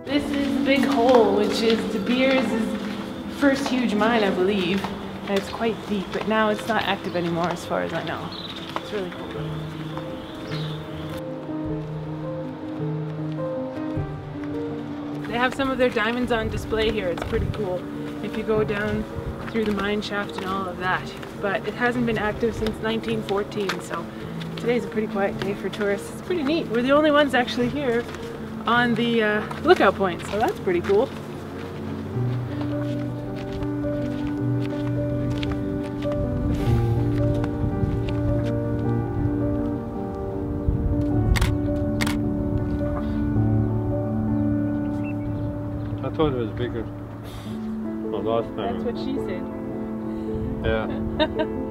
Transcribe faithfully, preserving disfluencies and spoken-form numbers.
This is the big hole, which is De Beers' first huge mine, I believe. And it's quite deep, but now it's not active anymore as far as I know. It's really cool. They have some of their diamonds on display here. It's pretty cool if you go down through the mine shaft and all of that. But it hasn't been active since nineteen fourteen, so today's a pretty quiet day for tourists. It's pretty neat. We're the only ones actually here on the uh, lookout point, so that's pretty cool. I thought it was bigger. Well, last time. That's what she said. Yeah.